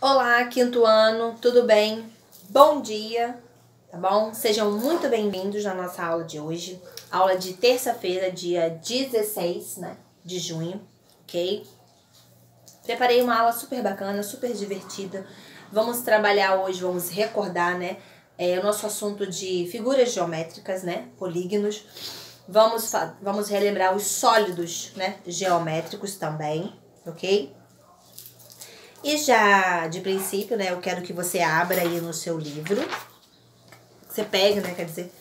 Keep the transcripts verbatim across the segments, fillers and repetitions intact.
Olá, quinto ano, tudo bem? Bom dia, tá bom? Sejam muito bem-vindos na nossa aula de hoje. Aula de terça-feira, dia dezesseis, né, de junho, ok? Preparei uma aula super bacana, super divertida. Vamos trabalhar hoje, vamos recordar, né, é, o nosso assunto de figuras geométricas, né, polígonos. Vamos, vamos relembrar os sólidos, né, geométricos também, ok? E já de princípio, né, eu quero que você abra aí no seu livro. Você pega, né, quer dizer...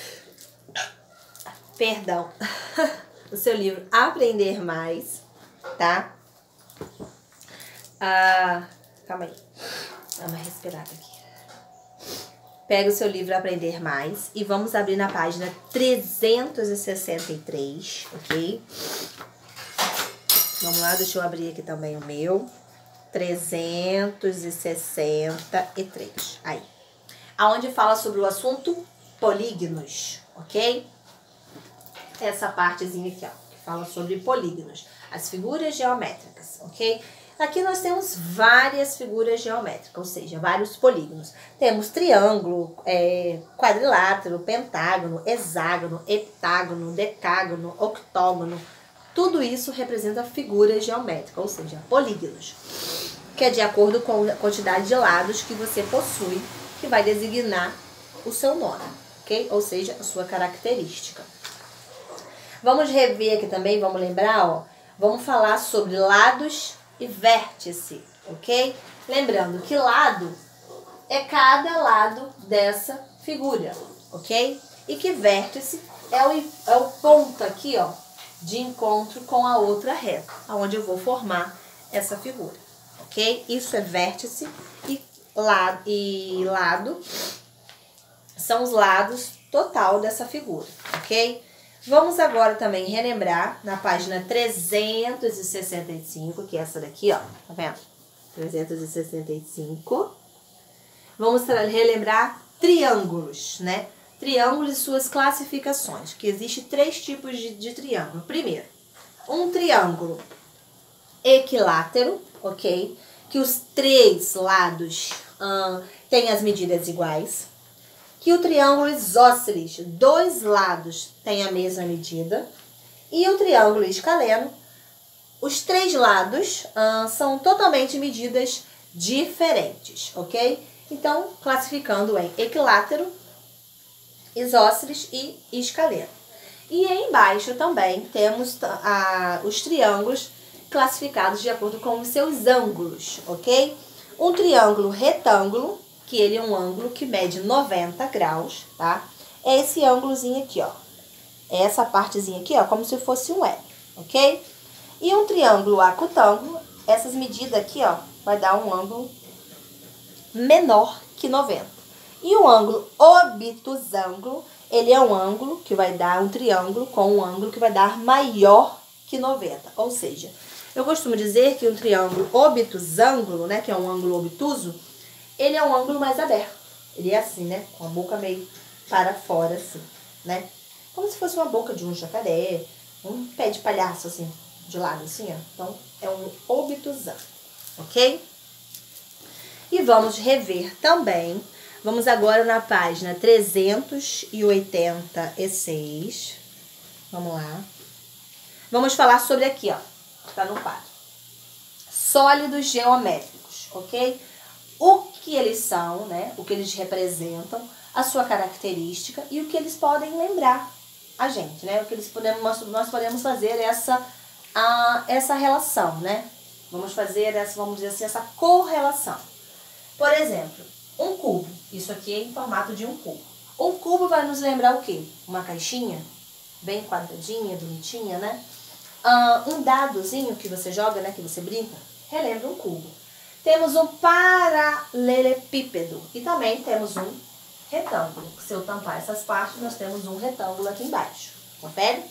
Perdão. O seu livro Aprender Mais, tá? Ah, calma aí. Dá uma respirada aqui. Pega o seu livro Aprender Mais e vamos abrir na página trezentos e sessenta e três, ok? Vamos lá, deixa eu abrir aqui também o meu. trezentos e sessenta e três. Aí. Aonde fala sobre o assunto polígonos, ok? Essa partezinha aqui, ó, que fala sobre polígonos, as figuras geométricas, ok? Aqui nós temos várias figuras geométricas, ou seja, vários polígonos. Temos triângulo, é, quadrilátero, pentágono, hexágono, heptágono, decágono, octógono. Tudo isso representa figuras geométricas, ou seja, polígonos, que é de acordo com a quantidade de lados que você possui, que vai designar o seu nome, ok? Ou seja, a sua característica. Vamos rever aqui também, vamos lembrar, ó, vamos falar sobre lados e vértice, ok? Lembrando que lado é cada lado dessa figura, ok? E que vértice é o, é o ponto aqui, ó, de encontro com a outra reta, onde eu vou formar essa figura, ok? Isso é vértice e lado, e lado são os lados total dessa figura, ok? Vamos agora também relembrar na página trezentos e sessenta e cinco, que é essa daqui, ó, tá vendo? trezentos e sessenta e cinco. Vamos relembrar triângulos, né? Triângulos e suas classificações, que existe três tipos de, de triângulo. Primeiro, um triângulo equilátero, ok? Que os três lados hum, têm as medidas iguais. Que o triângulo isósceles, dois lados têm a mesma medida. E o triângulo escaleno, os três lados hum, são totalmente medidas diferentes, ok? Então, classificando em equilátero, isósceles e escaleno. E aí embaixo também temos a, os triângulos classificados de acordo com os seus ângulos, ok? Um triângulo retângulo, que ele é um ângulo que mede noventa graus, tá? É esse ângulozinho aqui, ó. É essa partezinha aqui, ó, como se fosse um L, ok? E um triângulo acutângulo, essas medidas aqui, ó, vai dar um ângulo menor que noventa. E o ângulo obtusângulo, ele é um ângulo que vai dar um triângulo com um ângulo que vai dar maior que noventa. Ou seja, eu costumo dizer que um triângulo obtusângulo, né, que é um ângulo obtuso, ele é um ângulo mais aberto. Ele é assim, né, com a boca meio para fora, assim, né? Como se fosse uma boca de um jacaré, um pé de palhaço, assim, de lado, assim, ó. Então, é um obtusângulo, ok? E vamos rever também. Vamos agora na página trezentos e oitenta e seis. Vamos lá. Vamos falar sobre aqui, ó. Tá no quadro. Sólidos geométricos, ok? O que eles são, né? O que eles representam, a sua característica e o que eles podem lembrar a gente, né? O que eles podemos, nós podemos fazer essa, a, essa relação, né? Vamos fazer essa, vamos dizer assim, essa correlação. Por exemplo, um cubo. Isso aqui é em formato de um cubo. Um cubo vai nos lembrar o quê? Uma caixinha bem quadradinha, bonitinha, né? Uh, um dadozinho que você joga, né? Que você brinca, relembra um cubo. Temos um paralelepípedo e também temos um retângulo. Se eu tampar essas partes, nós temos um retângulo aqui embaixo. Confere?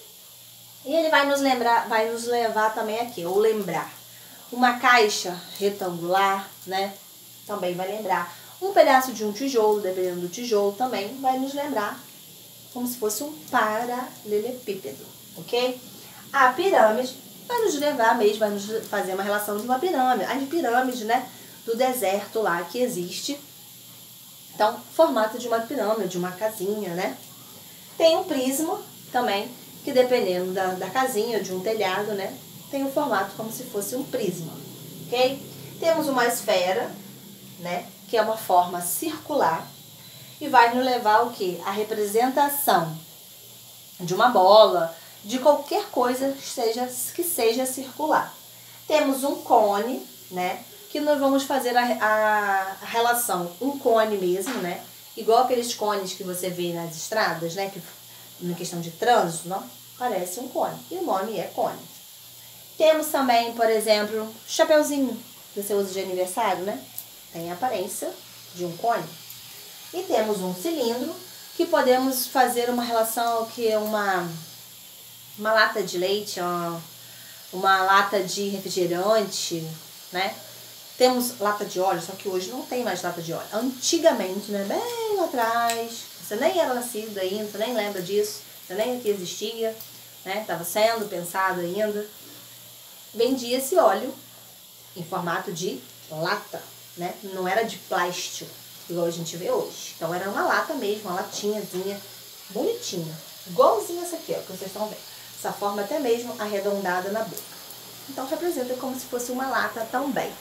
E ele vai nos lembrar, vai nos levar também aqui, ou lembrar. Uma caixa retangular, né? Também vai lembrar. Um pedaço de um tijolo, dependendo do tijolo, também vai nos lembrar como se fosse um paralelepípedo, ok? A pirâmide vai nos lembrar mesmo, vai nos fazer uma relação de uma pirâmide. As pirâmides, né? do deserto lá que existe. Então, formato de uma pirâmide, de uma casinha, né? Tem um prisma também, que dependendo da, da casinha, de um telhado, né? Tem um formato como se fosse um prisma, ok? Temos uma esfera, né? Que é uma forma circular e vai nos levar ao quê? A representação de uma bola, de qualquer coisa que seja, que seja circular. Temos um cone, né? Que nós vamos fazer a, a, a relação, um cone mesmo, né? Igual aqueles cones que você vê nas estradas, né? Que, na questão de trânsito, não? Parece um cone. E o nome é cone. Temos também, por exemplo, chapeuzinho, que você usa de aniversário, né? Tem a aparência de um cone. E temos um cilindro, que podemos fazer uma relação que é uma, uma lata de leite, uma, uma lata de refrigerante, né? Temos lata de óleo, só que hoje não tem mais lata de óleo. Antigamente, né? Bem lá atrás, você nem era nascido ainda, você nem lembra disso, você nem que existia, né? Estava sendo pensado ainda. Vendia esse óleo em formato de lata, né? Não era de plástico, igual a gente vê hoje. Então era uma lata mesmo, uma latinhazinha bonitinha. Igualzinha essa aqui, ó, que vocês estão vendo. Essa forma até mesmo arredondada na boca. Então representa como se fosse uma lata também.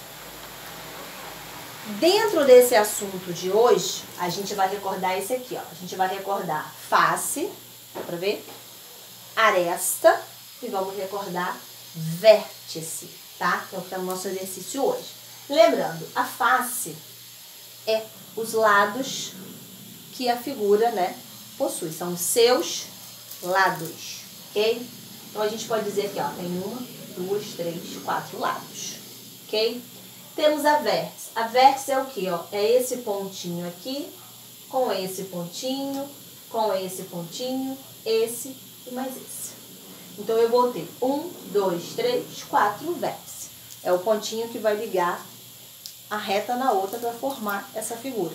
Dentro desse assunto de hoje, a gente vai recordar esse aqui, ó. A gente vai recordar face, dá pra ver? Aresta e vamos recordar vértice, tá? Que é o que tá no nosso exercício hoje. Lembrando, a face é os lados que a figura, né, possui. São os seus lados, ok? Então a gente pode dizer aqui, ó, tem uma, duas, três, quatro lados, ok? Temos a vértice. A vértice é o que, ó? É esse pontinho aqui, com esse pontinho, com esse pontinho, esse e mais esse. Então eu vou ter um, dois, três, quatro vértices. É o pontinho que vai ligar a reta na outra para formar essa figura.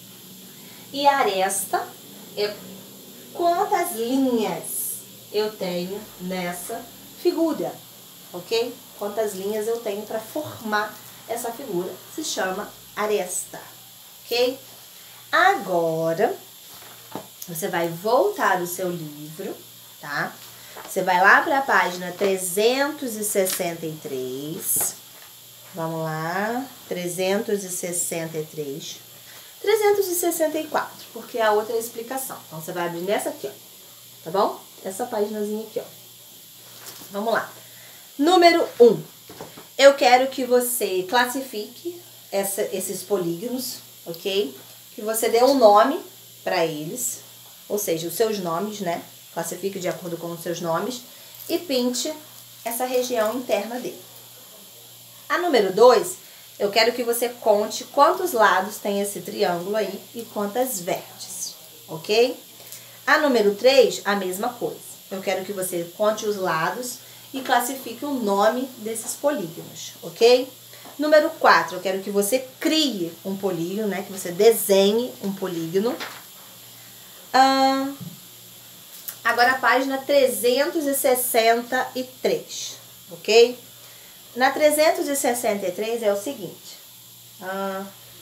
E a aresta é quantas linhas eu tenho nessa figura, ok? Quantas linhas eu tenho para formar essa figura, se chama aresta, ok? Agora, você vai voltar o seu livro, tá? Você vai lá para a página trezentos e sessenta e três. Vamos lá, trezentos e sessenta e três. trezentos e sessenta e quatro, porque a outra é a explicação. Então, você vai abrir nessa aqui, ó, tá bom? Essa paginazinha aqui, ó. Vamos lá. Número um. Eu quero que você classifique essa, esses polígonos, ok? Que você dê um nome para eles, ou seja, os seus nomes, né? Classifique de acordo com os seus nomes e pinte essa região interna dele. A número dois, eu quero que você conte quantos lados tem esse triângulo aí e quantas vértices, ok? A número três, a mesma coisa. Eu quero que você conte os lados e classifique o nome desses polígonos, ok? Número quatro, eu quero que você crie um polígono, né? Que você desenhe um polígono. Ah, agora a página trezentos e sessenta e três, ok? Na trezentos e sessenta e três é o seguinte. Ah,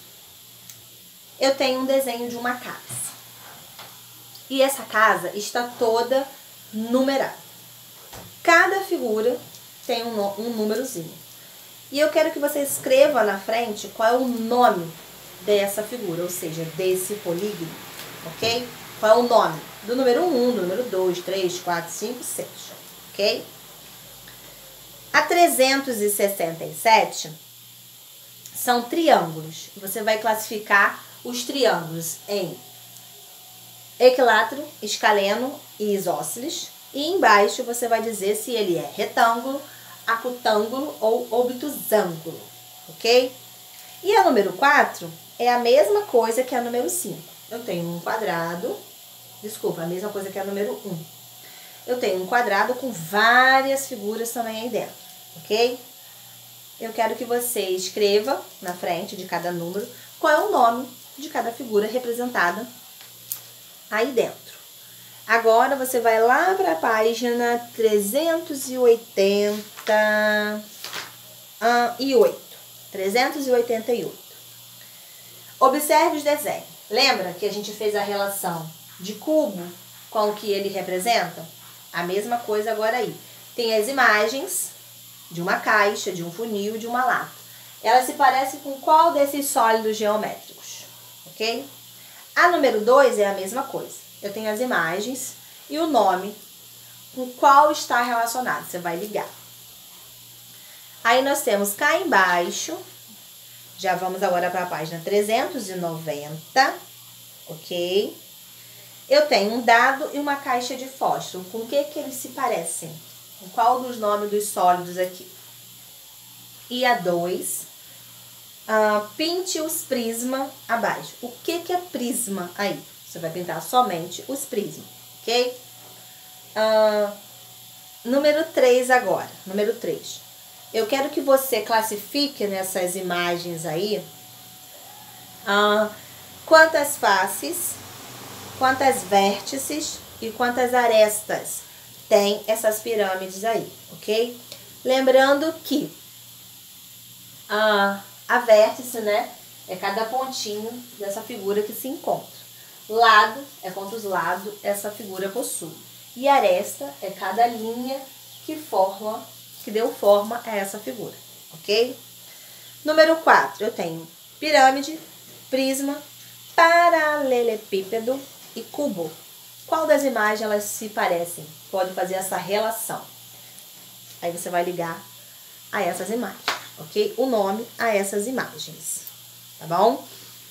eu tenho um desenho de uma casa. E essa casa está toda numerada. Cada figura tem um, um númerozinho. E eu quero que você escreva na frente qual é o nome dessa figura, ou seja, desse polígono, ok? Qual é o nome? Do número um, do número dois, três, quatro, cinco, seis, ok? A trezentos e sessenta e sete são triângulos. Você vai classificar os triângulos em equilátero, escaleno e isósceles. E embaixo você vai dizer se ele é retângulo, acutângulo ou obtusângulo, ok? E a número quatro é a mesma coisa que a número cinco. Eu tenho um quadrado, desculpa, a mesma coisa que a número um. Eu tenho um quadrado com várias figuras também aí dentro, ok? Eu quero que você escreva na frente de cada número qual é o nome de cada figura representada aí dentro. Agora, você vai lá para a página trezentos e oitenta e oito. trezentos e oitenta e oito. Observe os desenhos. Lembra que a gente fez a relação de cubo com o que ele representa? A mesma coisa agora aí. Tem as imagens de uma caixa, de um funil, de uma lata. Elas se parecem com qual desses sólidos geométricos? Ok? A número dois é a mesma coisa. Eu tenho as imagens e o nome com qual está relacionado. Você vai ligar. Aí nós temos cá embaixo, já vamos agora para a página trezentos e noventa, ok? Eu tenho um dado e uma caixa de fósforo. Com o que que eles se parecem? Com qual dos nomes dos sólidos aqui? E a dois, uh, pinte os prismas abaixo. O que que é prisma aí? Você vai pintar somente os prismas, ok? Uh, número três agora, número três. Eu quero que você classifique nessas imagens aí uh, quantas faces, quantas vértices e quantas arestas tem essas pirâmides aí, ok? Lembrando que uh, a vértice, né, é cada pontinho dessa figura que se encontra. Lado é quantos lados essa figura possui. E aresta é cada linha que forma, que deu forma a essa figura, ok? Número quatro, eu tenho pirâmide, prisma, paralelepípedo e cubo. Qual das imagens elas se parecem? Pode fazer essa relação. Aí você vai ligar a essas imagens, ok? O nome a essas imagens, tá bom?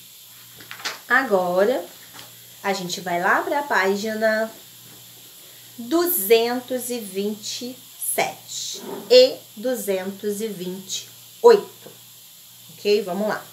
Agora, a gente vai lá para a página duzentos e vinte e sete e duzentos e vinte e oito, ok? Vamos lá.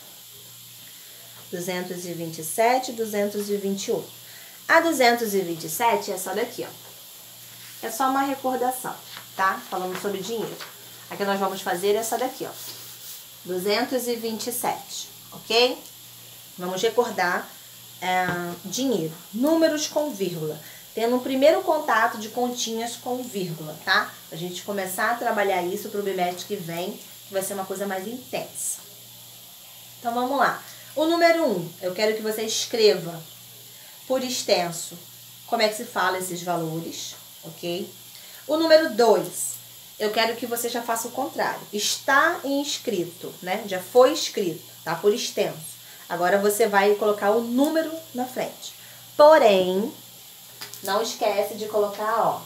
duzentos e vinte e sete, duzentos e vinte e oito. A duzentos e vinte e sete é essa daqui, ó. É só uma recordação, tá? Falando sobre dinheiro. A que nós vamos fazer é essa daqui, ó. duzentos e vinte e sete, ok? Vamos recordar é, dinheiro. Números com vírgula. Tendo um primeiro contato de continhas com vírgula, tá? A gente começar a trabalhar isso pro bimestre que vem, que vai ser uma coisa mais intensa. Então, vamos lá. O número um, eu quero que você escreva por extenso como é que se fala esses valores, ok? O número dois, eu quero que você já faça o contrário. Está inscrito, né? Já foi escrito, tá? Por extenso. Agora você vai colocar o número na frente. Porém, não esquece de colocar, ó,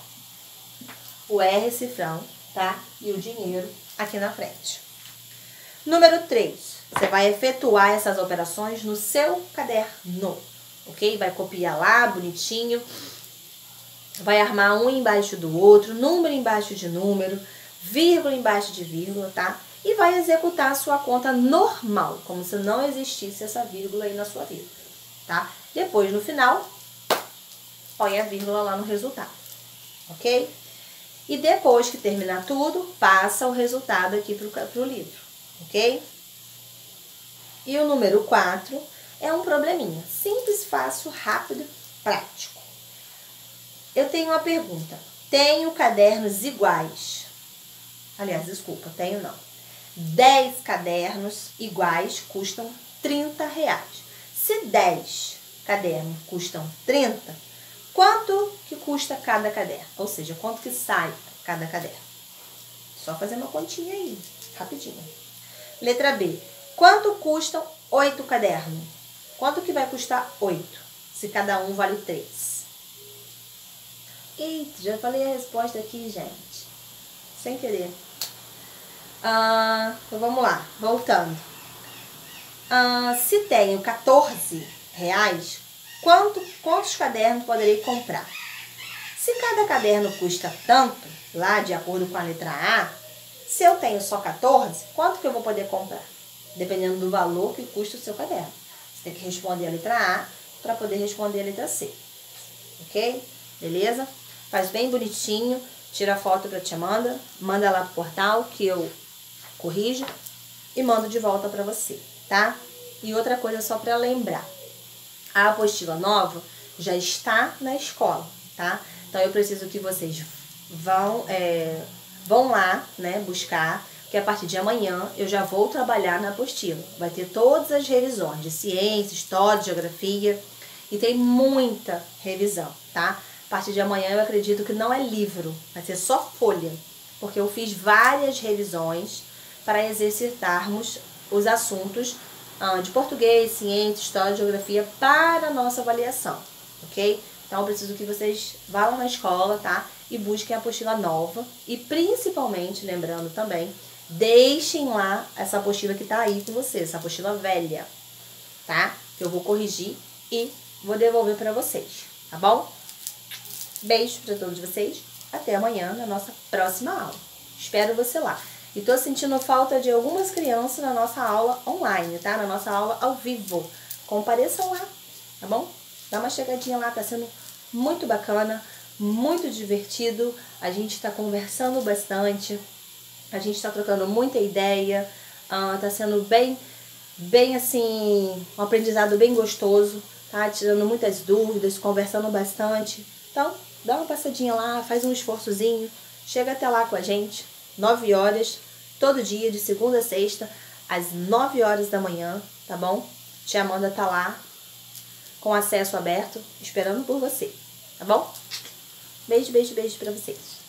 o R cifrão, tá? E o dinheiro aqui na frente. Número três, você vai efetuar essas operações no seu caderno, ok? Vai copiar lá, bonitinho. Vai armar um embaixo do outro, número embaixo de número, vírgula embaixo de vírgula, tá? E vai executar a sua conta normal, como se não existisse essa vírgula aí na sua vida, tá? Depois, no final, põe a vírgula lá no resultado, ok? E depois que terminar tudo, passa o resultado aqui pro, pro livro, ok? E o número quatro é um probleminha. Simples, fácil, rápido, prático. Eu tenho uma pergunta. Tenho cadernos iguais. Aliás, desculpa, tenho não. dez cadernos iguais custam trinta reais. Se dez cadernos custam trinta, quanto que custa cada caderno? Ou seja, quanto que sai cada caderno? Só fazer uma continha aí, rapidinho. Letra B. Quanto custam oito cadernos? Quanto que vai custar oito, se cada um vale três? Eita, já falei a resposta aqui, gente. Sem querer. Ah, então vamos lá, voltando. Ah, se tenho quatorze reais, quanto, quantos cadernos poderei comprar? Se cada caderno custa tanto, lá de acordo com a letra A, se eu tenho só quatorze, quanto que eu vou poder comprar? Dependendo do valor que custa o seu caderno. Você tem que responder a letra A para poder responder a letra C. Ok? Beleza? Faz bem bonitinho, tira a foto para tia Amanda, manda lá pro portal que eu corrijo e mando de volta para você, tá? E outra coisa só para lembrar. A apostila nova já está na escola, tá? Então eu preciso que vocês vão, é, vão lá, né, buscar, que a partir de amanhã eu já vou trabalhar na apostila. Vai ter todas as revisões de ciência, história, geografia, e tem muita revisão, tá? A partir de amanhã eu acredito que não é livro, vai ser só folha, porque eu fiz várias revisões para exercitarmos os assuntos ah, de português, ciência, história, geografia para a nossa avaliação, ok? Então eu preciso que vocês vão na escola, tá? E busquem a apostila nova e principalmente, lembrando também, deixem lá essa apostila que tá aí com vocês, essa apostila velha, tá? Que eu vou corrigir e vou devolver para vocês, tá bom? Beijo para todos vocês, até amanhã na nossa próxima aula. Espero você lá. E tô sentindo falta de algumas crianças na nossa aula online, tá? Na nossa aula ao vivo. Compareçam lá, tá bom? Dá uma chegadinha lá, tá sendo muito bacana, muito divertido. A gente tá conversando bastante, a gente tá trocando muita ideia, uh, tá sendo bem, bem assim, um aprendizado bem gostoso, tá? Tirando muitas dúvidas, conversando bastante. Então, dá uma passadinha lá, faz um esforçozinho, chega até lá com a gente, nove horas, todo dia, de segunda a sexta, às nove horas da manhã, tá bom? Tia Amanda tá lá, com acesso aberto, esperando por você, tá bom? Beijo, beijo, beijo pra vocês.